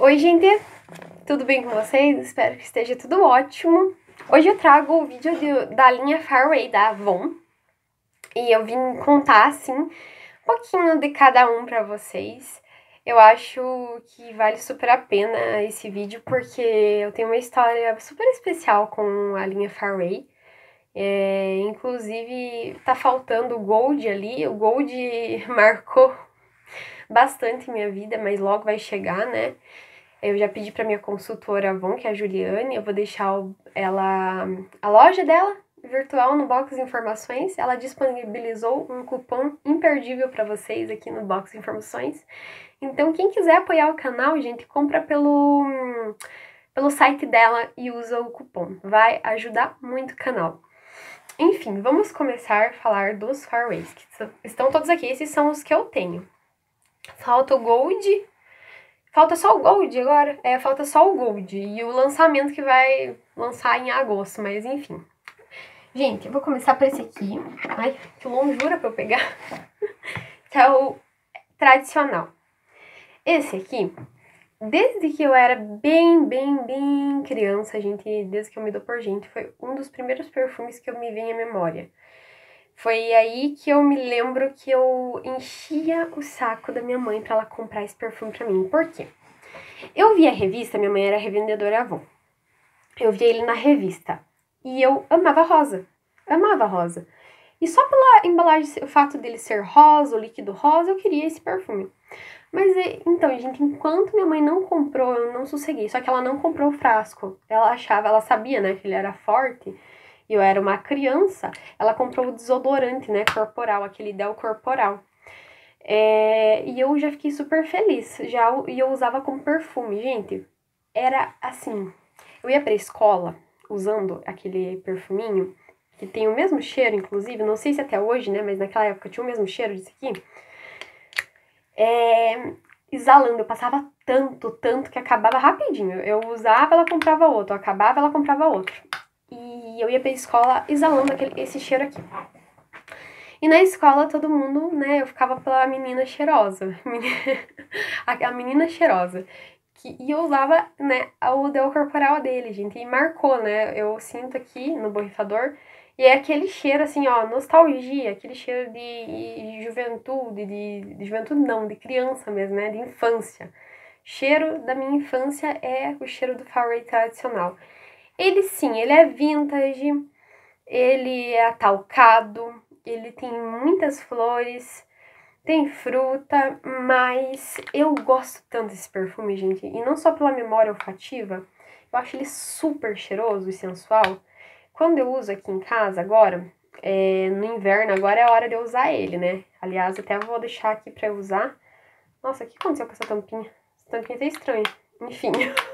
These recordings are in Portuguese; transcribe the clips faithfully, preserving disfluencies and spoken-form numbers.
Oi, gente! Tudo bem com vocês? Espero que esteja tudo ótimo. Hoje eu trago o vídeo de, da linha Fairway da Avon. E eu vim contar, assim, um pouquinho de cada um pra vocês. Eu acho que vale super a pena esse vídeo, porque eu tenho uma história super especial com a linha Fairway. É, inclusive, tá faltando o Gold ali. O Gold marcou bastante minha vida, mas logo vai chegar, né? Eu já pedi para minha consultora Avon, que é a Juliane, eu vou deixar o, ela, a loja dela virtual no box de informações. Ela disponibilizou um cupom imperdível para vocês aqui no box de informações. Então, quem quiser apoiar o canal, gente, compra pelo, pelo site dela e usa o cupom. Vai ajudar muito o canal. Enfim, vamos começar a falar dos Fairways, que estão todos aqui. Esses são os que eu tenho. Falta o Gold. Falta só o Gold agora? É, falta só o Gold e o lançamento que vai lançar em agosto, mas enfim. Gente, eu vou começar por esse aqui. Ai, que longura pra eu pegar. Que é o tradicional. Esse aqui, desde que eu era bem, bem, bem criança, gente, desde que eu me dou por gente, foi um dos primeiros perfumes que eu me vem à memória. Foi aí que eu me lembro que eu enchia o saco da minha mãe pra ela comprar esse perfume pra mim. Por quê? Eu vi a revista, minha mãe era revendedora Avon. Eu vi ele na revista e eu amava rosa. Amava rosa. E só pela embalagem, o fato dele ser rosa, o líquido rosa, eu queria esse perfume. Mas, então, gente, enquanto minha mãe não comprou, eu não sosseguei. Só que ela não comprou o frasco. Ela achava, ela sabia, né, que ele era forte. E eu era uma criança, ela comprou o desodorante, né, corporal, aquele Del Corporal. É, e eu já fiquei super feliz, já, e eu usava como perfume, gente, era assim, eu ia pra escola usando aquele perfuminho, que tem o mesmo cheiro, inclusive, não sei se até hoje, né, mas naquela época tinha o mesmo cheiro disso aqui, é, exalando, eu passava tanto, tanto que acabava rapidinho, eu usava, ela comprava outro, acabava, ela comprava outro. E eu ia pra escola exalando aquele, esse cheiro aqui. E na escola todo mundo, né, eu ficava pela menina cheirosa. A menina cheirosa. Que, e eu usava, né, o Del Corporal dele, gente. E marcou, né, eu sinto aqui no borrifador. E é aquele cheiro, assim, ó, nostalgia. Aquele cheiro de juventude, de, de juventude não, de criança mesmo, né, de infância. Cheiro da minha infância é o cheiro do Fairway tradicional. Ele sim, ele é vintage, ele é atalcado, ele tem muitas flores, tem fruta, mas eu gosto tanto desse perfume, gente. E não só pela memória olfativa, eu acho ele super cheiroso e sensual. Quando eu uso aqui em casa agora, é, no inverno, agora é a hora de eu usar ele, né? Aliás, até vou deixar aqui pra eu usar. Nossa, o que aconteceu com essa tampinha? Essa tampinha tá estranha. Enfim...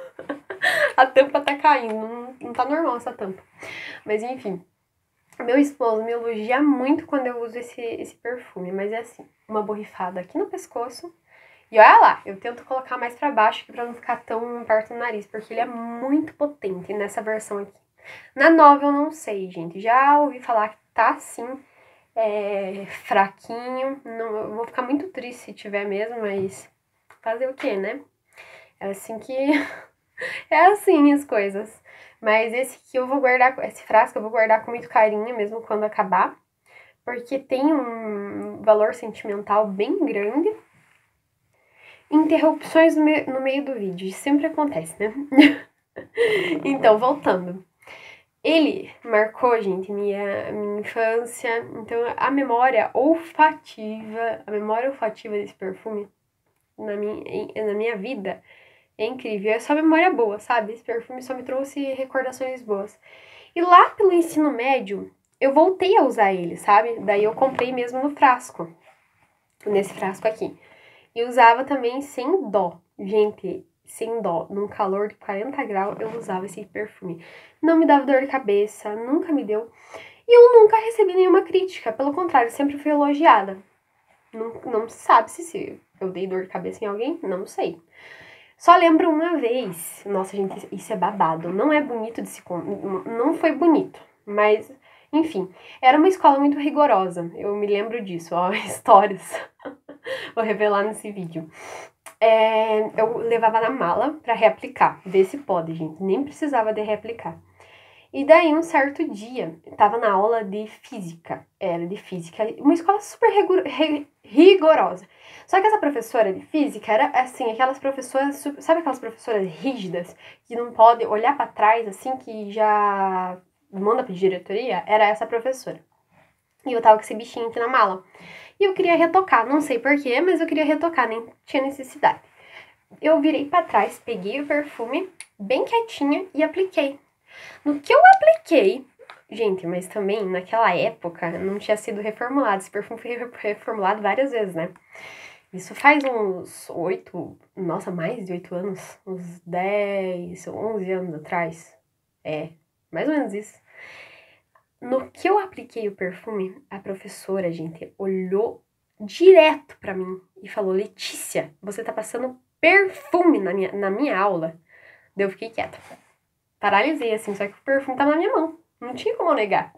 A tampa tá caindo, não, não tá normal essa tampa. Mas enfim, meu esposo me elogia muito quando eu uso esse, esse perfume. Mas é assim, uma borrifada aqui no pescoço. E olha lá, eu tento colocar mais pra baixo aqui pra não ficar tão perto do nariz, porque ele é muito potente nessa versão aqui. Na nova eu não sei, gente. Já ouvi falar que tá assim, é, fraquinho. Não, eu vou ficar muito triste se tiver mesmo, mas fazer o quê, né? É assim que... É assim as coisas. Mas esse aqui eu vou guardar, esse frasco eu vou guardar com muito carinho, mesmo quando acabar. Porque tem um valor sentimental bem grande. Interrupções no, me no meio do vídeo, isso sempre acontece, né? Então, voltando. Ele marcou, gente, minha, minha infância. Então, a memória olfativa, a memória olfativa desse perfume na minha, na minha vida... É incrível, é só memória boa, sabe? Esse perfume só me trouxe recordações boas. E lá pelo ensino médio, eu voltei a usar ele, sabe? Daí eu comprei mesmo no frasco, nesse frasco aqui. E usava também sem dó. Gente, sem dó. Num calor de quarenta graus, eu usava esse perfume. Não me dava dor de cabeça, nunca me deu. E eu nunca recebi nenhuma crítica, pelo contrário, sempre fui elogiada. Não, não se sabe se eu dei dor de cabeça em alguém, não sei. Só lembro uma vez, nossa gente, isso é babado, não é bonito de se... não foi bonito, mas, enfim, era uma escola muito rigorosa, eu me lembro disso, ó, histórias, vou revelar nesse vídeo. é, eu levava na mala pra reaplicar. Vê se pode, gente. Nem precisava de reaplicar. E daí, um certo dia, eu tava na aula de física. Era de física. Uma escola super rigorosa. Só que essa professora de física era, assim, aquelas professoras... Sabe aquelas professoras rígidas? Que não pode olhar pra trás, assim, que já manda pra diretoria? Era essa professora. E eu tava com esse bichinho aqui na mala. E eu queria retocar. Não sei porquê, mas eu queria retocar. Nem tinha necessidade. Eu virei pra trás, peguei o perfume, bem quietinha, e apliquei. No que eu apliquei, gente, mas também naquela época não tinha sido reformulado. Esse perfume foi reformulado várias vezes, né? Isso faz uns oito, nossa, mais de oito anos, uns dez, onze anos atrás. É, mais ou menos isso. No que eu apliquei o perfume, a professora, gente, olhou direto pra mim e falou: Letícia, você tá passando perfume na minha, na minha aula. Daí eu fiquei quieta. Paralisei, assim, só que o perfume tava na minha mão. Não tinha como negar.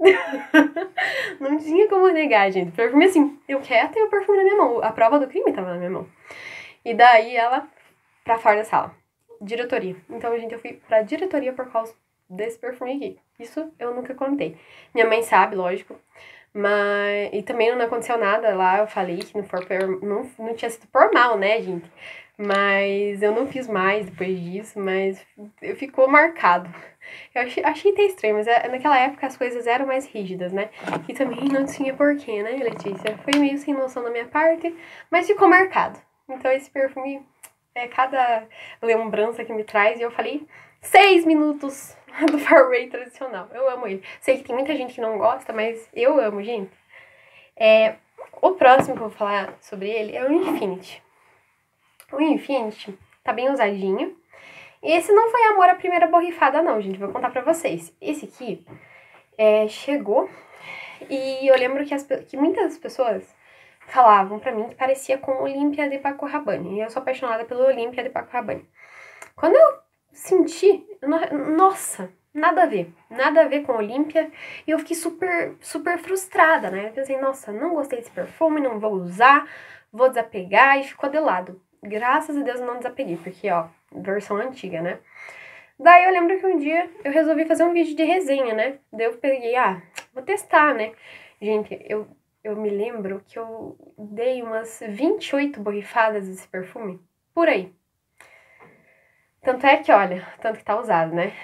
Não tinha como negar, gente. O perfume, assim, eu quieta e o perfume na minha mão. A prova do crime tava na minha mão. E daí ela, pra fora da sala. Diretoria. Então, gente, eu fui pra diretoria por causa desse perfume aqui. Isso eu nunca contei. Minha mãe sabe, lógico. Mas... E também não aconteceu nada lá. Eu falei que não, for por... não, não tinha sido por mal, né, gente? Mas eu não fiz mais depois disso, mas ficou marcado. Eu achei, achei até estranho, mas naquela época as coisas eram mais rígidas, né? E também não tinha porquê, né, Letícia? Foi meio sem noção da minha parte, mas ficou marcado. Então esse perfume é cada lembrança que me traz. E eu falei seis minutos do Fairway tradicional. Eu amo ele. Sei que tem muita gente que não gosta, mas eu amo, gente. É, o próximo que eu vou falar sobre ele é o Infinity. O Infinity tá bem usadinho. Esse não foi amor à primeira borrifada, não, gente. Vou contar pra vocês. Esse aqui é, chegou e eu lembro que, as, que muitas pessoas falavam pra mim que parecia com o Olympia de Paco Rabanne. E eu sou apaixonada pelo Olympia de Paco Rabanne. Quando eu senti, nossa, nada a ver. Nada a ver com Olympia. E eu fiquei super, super frustrada, né? Eu pensei, nossa, não gostei desse perfume, não vou usar, vou desapegar, e ficou de lado. Graças a Deus eu não desapeguei, porque, ó, versão antiga, né? Daí eu lembro que um dia eu resolvi fazer um vídeo de resenha, né? Daí eu peguei, ah, vou testar, né? Gente, eu, eu me lembro que eu dei umas vinte e oito borrifadas desse perfume, por aí. Tanto é que, olha, tanto que tá usado, né?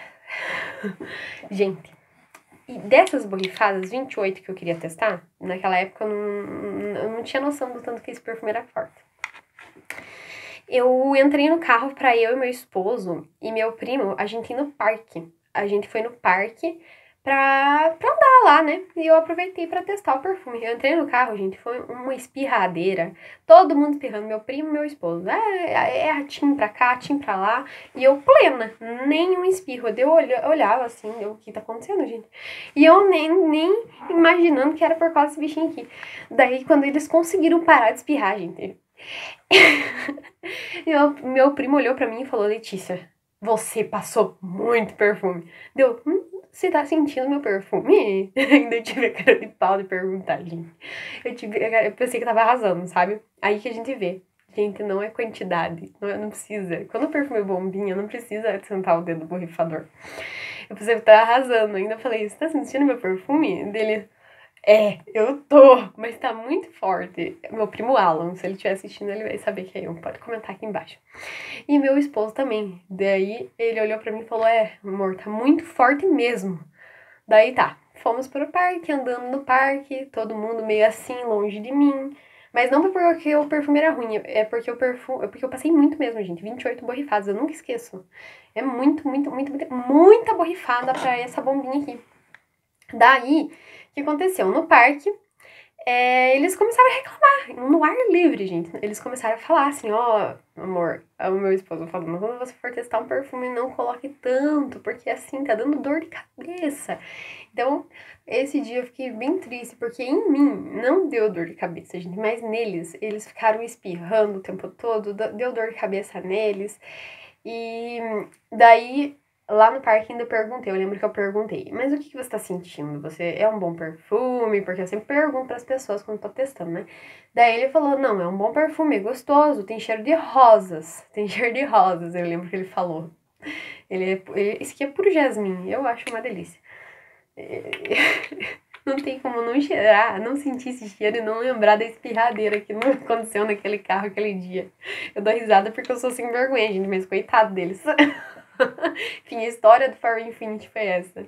Gente, e dessas borrifadas, vinte e oito que eu queria testar, naquela época eu não, eu não tinha noção do tanto que esse perfume era forte. Eu entrei no carro pra eu e meu esposo e meu primo, a gente ir no parque. A gente foi no parque pra, pra andar lá, né? E eu aproveitei pra testar o perfume. Eu entrei no carro, gente, foi uma espirradeira. Todo mundo espirrando, meu primo e meu esposo. É, é tim pra cá, tim pra lá. E eu plena, nenhum espirro. Eu olhava assim, eu, o que tá acontecendo, gente? E eu nem, nem imaginando que era por causa desse bichinho aqui. Daí, quando eles conseguiram parar de espirrar, gente... meu, meu primo olhou pra mim e falou: Letícia, você passou muito perfume. Deu, hum, você tá sentindo meu perfume? Ainda tive a cara de pau de perguntar, gente. Eu, tive, eu pensei que tava arrasando, sabe? Aí que a gente vê. Gente, não é quantidade, não, não precisa. Quando o perfume é bombinha, não precisa sentar o dedo no borrifador. Eu pensei que tava arrasando. Ainda falei: você tá sentindo meu perfume? Dele... É, eu tô, mas tá muito forte. Meu primo Alan, se ele estiver assistindo, ele vai saber que é eu. Pode comentar aqui embaixo. E meu esposo também. Daí ele olhou pra mim e falou: é, amor, tá muito forte mesmo. Daí tá, fomos pro parque, andando no parque, todo mundo meio assim, longe de mim. Mas não porque o perfume era ruim, é porque o perfume, é porque eu passei muito mesmo, gente. vinte e oito borrifadas, eu nunca esqueço. É muito, muito, muito, muito muita borrifada pra essa bombinha aqui. Daí, o que aconteceu? No parque, é, eles começaram a reclamar, no ar livre, gente. Eles começaram a falar assim: ó, oh, amor, o meu esposo falando, quando você for testar um perfume, não coloque tanto, porque assim, tá dando dor de cabeça. Então, esse dia eu fiquei bem triste, porque em mim não deu dor de cabeça, gente, mas neles, eles ficaram espirrando o tempo todo, deu dor de cabeça neles. E daí... lá no parque ainda eu perguntei, eu lembro que eu perguntei, mas o que, que você tá sentindo? Você é um bom perfume? Porque eu sempre pergunto pras pessoas quando tô testando, né? Daí ele falou, não, é um bom perfume, é gostoso, tem cheiro de rosas, tem cheiro de rosas, eu lembro que ele falou. Ele, é, ele Isso aqui é puro jasmim, eu acho uma delícia. Não tem como não cheirar, não sentir esse cheiro e não lembrar da espirradeira que não aconteceu naquele carro aquele dia. Eu dou risada porque eu sou sem vergonha, gente, mas coitado deles. Enfim, a história do Fire Infinity foi essa.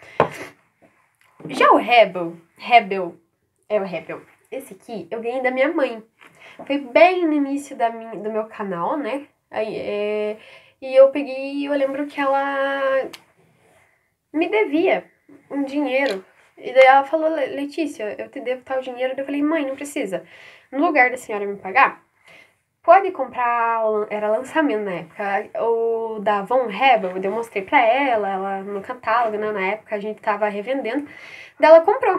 Já o Rebel, Rebel, é o Rebel. Esse aqui eu ganhei da minha mãe. Foi bem no início da minha, do meu canal, né? Aí, é, e eu peguei, eu lembro que ela me devia um dinheiro. E daí ela falou, Letícia, eu te devo tal dinheiro. Daí eu falei, mãe, não precisa. No lugar da senhora me pagar, pode comprar, era lançamento na época, o da Von Rebel, eu mostrei pra ela, ela no catálogo, né, na época a gente tava revendendo, daí ela comprou.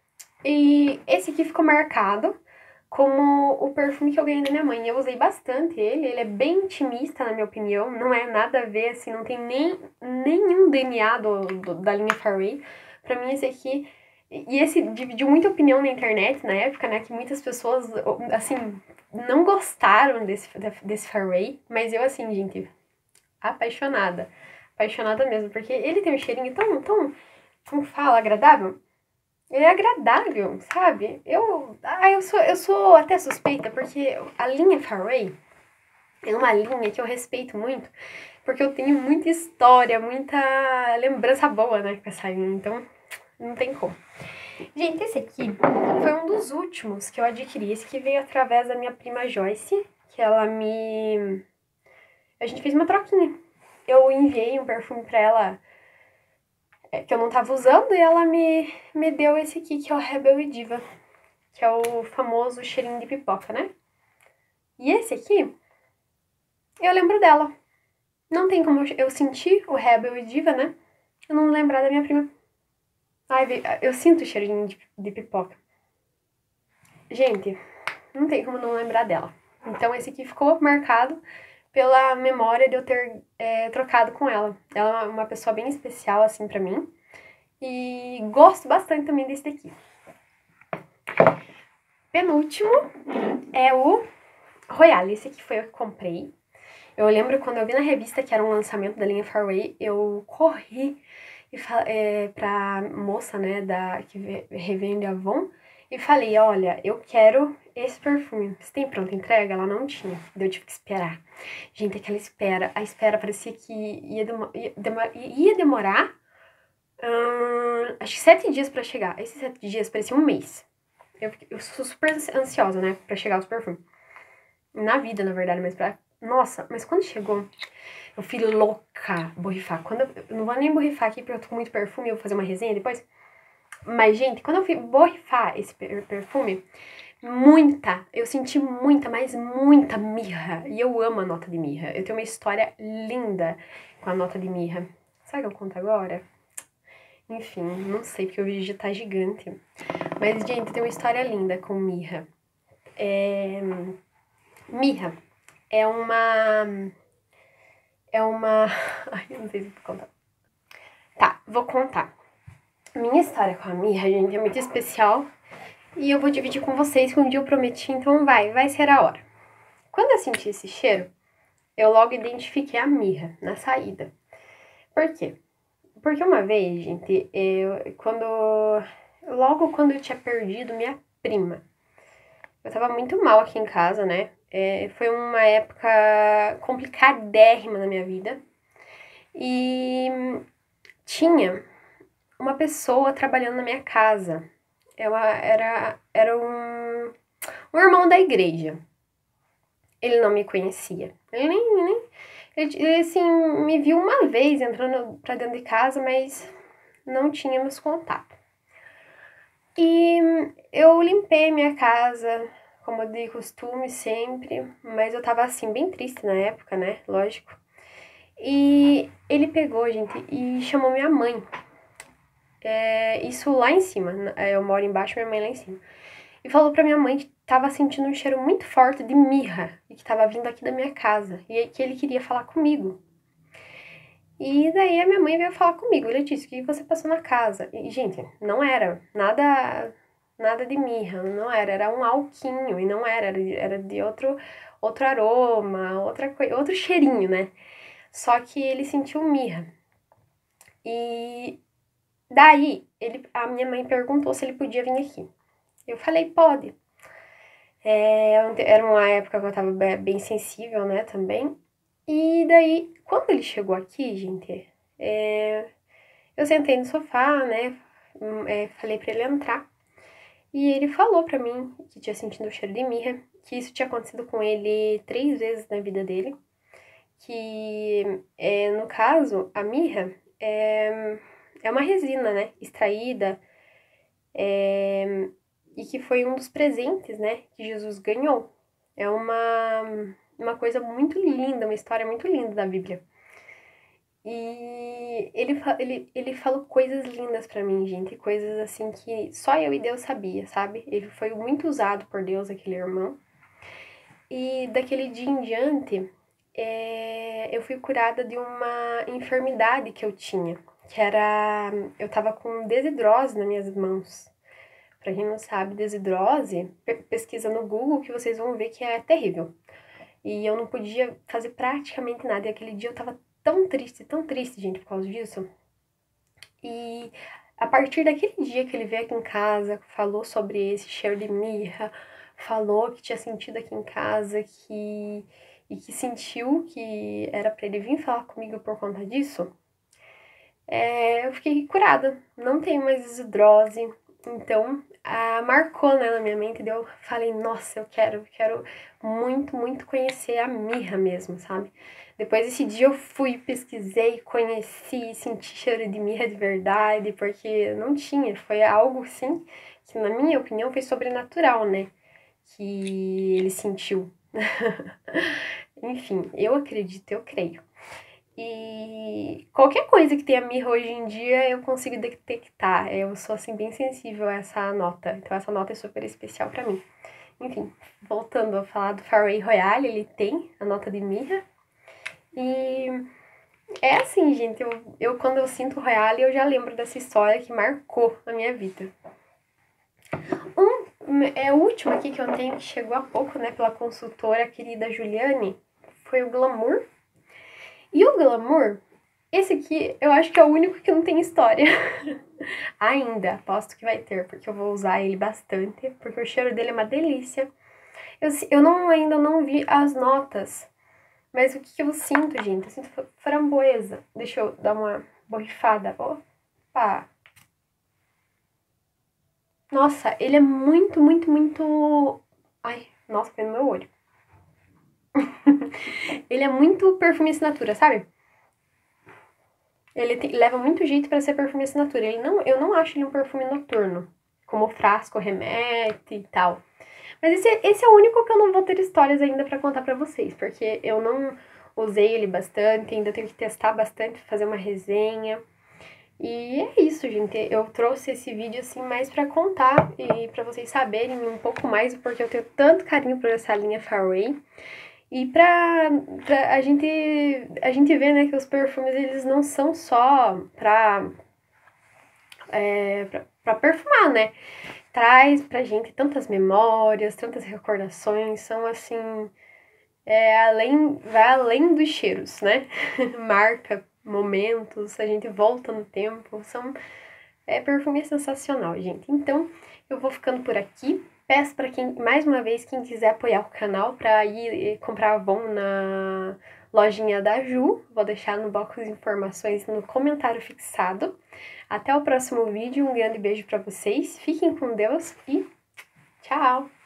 E esse aqui ficou marcado como o perfume que eu ganhei da minha mãe. Eu usei bastante ele, ele é bem intimista, na minha opinião, não é nada a ver, assim, não tem nem nenhum D N A do, do, da linha Fairway. Pra mim esse aqui, e esse dividiu muita opinião na internet na época, né, que muitas pessoas, assim, não gostaram desse, desse Fairway, mas eu, assim, gente, apaixonada, apaixonada mesmo, porque ele tem um cheirinho tão, tão, como fala, agradável. Ele é agradável, sabe? Eu, ah, eu, sou, eu sou até suspeita, porque a linha Fairway é uma linha que eu respeito muito, porque eu tenho muita história, muita lembrança boa, né, com essa linha, então não tem como. Gente, esse aqui foi um dos últimos que eu adquiri, esse que veio através da minha prima Joyce, que ela me... A gente fez uma troquinha. Eu enviei um perfume pra ela que eu não tava usando e ela me, me deu esse aqui, que é o Rebel e Diva, que é o famoso cheirinho de pipoca, né? E esse aqui, eu lembro dela. Não tem como eu, eu sentir o Rebel e Diva, né? Eu não lembrar da minha prima. Ai, eu sinto o cheirinho de, de pipoca. Gente, não tem como não lembrar dela. Então esse aqui ficou marcado pela memória de eu ter é, trocado com ela. Ela é uma pessoa bem especial, assim, pra mim. E gosto bastante também desse daqui. Penúltimo é o Royale. Esse aqui foi eu que comprei. Eu lembro quando eu vi na revista que era um lançamento da linha Fairway, eu corri e é, pra moça, né, da, que revende a Avon, e falei, olha, eu quero esse perfume. Você tem pronta entrega? Ela não tinha. Daí eu tive que esperar. Gente, aquela espera, a espera parecia que ia, demo, ia, demor, ia demorar hum, acho que sete dias pra chegar. Esses sete dias parecia um mês. Eu, eu sou super ansiosa, né, pra chegar os perfumes. Na vida, na verdade, mas pra... Nossa, mas quando chegou, eu fui louca borrifar. Quando eu, eu não vou nem borrifar aqui, porque eu tô com muito perfume, eu vou fazer uma resenha depois. Mas, gente, quando eu fui borrifar esse perfume, muita, eu senti muita, mas muita mirra. E eu amo a nota de mirra. Eu tenho uma história linda com a nota de mirra. Sabe o que eu conto agora? Enfim, não sei, porque o vídeo já tá gigante. Mas, gente, tem uma história linda com mirra. É... Mirra é uma... É uma... Ai, eu não sei se vou contar. Tá, vou contar. Minha história com a mirra, gente, é muito especial. E eu vou dividir com vocês, que um dia eu prometi, então vai, vai ser a hora. Quando eu senti esse cheiro, eu logo identifiquei a mirra na saída. Por quê? Porque uma vez, gente, eu... Quando... Logo quando eu tinha perdido minha prima, eu tava muito mal aqui em casa, né? É, foi uma época complicadérrima na minha vida. E tinha uma pessoa trabalhando na minha casa. Ela era, era um, um irmão da igreja. Ele não me conhecia. Ele nem... nem ele, ele, assim, me viu uma vez entrando pra dentro de casa, mas não tínhamos contato. E eu limpei minha casa, como de costume sempre, mas eu tava assim, bem triste na época, né? Lógico. E ele pegou, gente, e chamou minha mãe. É, isso lá em cima, eu moro embaixo, minha mãe lá em cima. E falou pra minha mãe que tava sentindo um cheiro muito forte de mirra e que tava vindo aqui da minha casa e que ele queria falar comigo. E daí a minha mãe veio falar comigo, Letícia, o que você passou na casa? E, gente, não era nada nada de mirra, não era, era um alquinho, e não era, era, era de outro, outro aroma, outra coisa, outro cheirinho, né? Só que ele sentiu mirra. E daí, ele, a minha mãe perguntou se ele podia vir aqui. Eu falei, pode. É, era uma época que eu tava bem sensível, né, também. E daí, quando ele chegou aqui, gente, é, eu sentei no sofá, né, é, falei pra ele entrar. E ele falou pra mim que tinha sentido o cheiro de mirra, que isso tinha acontecido com ele três vezes na vida dele. Que, é, no caso, a mirra é, é uma resina, né, extraída, é, e que foi um dos presentes, né, que Jesus ganhou. É uma, uma coisa muito linda, uma história muito linda da Bíblia. E ele, ele, ele falou coisas lindas pra mim, gente, coisas assim que só eu e Deus sabia, sabe? Ele foi muito usado por Deus, aquele irmão. E daquele dia em diante, é, eu fui curada de uma enfermidade que eu tinha, que era, eu tava com desidrose nas minhas mãos. Pra quem não sabe, desidrose, pesquisa no Google que vocês vão ver que é terrível. E eu não podia fazer praticamente nada. E aquele dia eu tava tão triste, tão triste, gente, por causa disso. E a partir daquele dia que ele veio aqui em casa, falou sobre esse cheiro de mirra, falou que tinha sentido aqui em casa, que e que sentiu que era pra ele vir falar comigo por conta disso, é, eu fiquei curada. Não tenho mais desidrose. Então, ah, marcou, né, na minha mente, e eu falei, nossa, eu quero, quero muito, muito conhecer a mirra mesmo, sabe? Depois desse dia eu fui, pesquisei, conheci, senti cheiro de mirra de verdade, porque não tinha, foi algo, assim, que na minha opinião foi sobrenatural, né, que ele sentiu. Enfim, eu acredito, eu creio. E qualquer coisa que tenha mirra hoje em dia eu consigo detectar. Eu sou assim bem sensível a essa nota. Então essa nota é super especial pra mim. Enfim, voltando a falar do Fairway Royale, ele tem a nota de mirra. E é assim, gente, eu, eu quando eu sinto o Royale, eu já lembro dessa história que marcou a minha vida. Um, é o último aqui que eu tenho, que chegou há pouco, né, pela consultora querida Juliane, foi o Glamour. E o Glamour, esse aqui, eu acho que é o único que não tem história. Ainda, aposto que vai ter, porque eu vou usar ele bastante, porque o cheiro dele é uma delícia. Eu, eu não, ainda não vi as notas, mas o que, que eu sinto, gente? Eu sinto framboesa. Deixa eu dar uma borrifada. Opa! Nossa, ele é muito, muito, muito... Ai, nossa, foi no meu olho. Ele é muito perfume assinatura, sabe? Ele te, leva muito jeito pra ser perfume assinatura. Ele não, eu não acho ele um perfume noturno, como o frasco remete e tal. Mas esse, esse é o único que eu não vou ter histórias ainda pra contar pra vocês, porque eu não usei ele bastante, ainda tenho que testar bastante, fazer uma resenha. E é isso, gente. Eu trouxe esse vídeo assim mais pra contar e pra vocês saberem um pouco mais, porque eu tenho tanto carinho por essa linha Fairway. E pra, pra a gente a gente ver, né, que os perfumes, eles não são só pra, é, pra, pra perfumar, né? Traz pra gente tantas memórias, tantas recordações, são assim, é, além, vai além dos cheiros, né? Marca momentos, a gente volta no tempo, são, é, perfume é sensacional, gente. Então, eu vou ficando por aqui. Peço para quem, mais uma vez, quem quiser apoiar o canal, para ir comprar Avon na lojinha da Ju. Vou deixar no box de informações no comentário fixado. Até o próximo vídeo, um grande beijo para vocês, fiquem com Deus e tchau!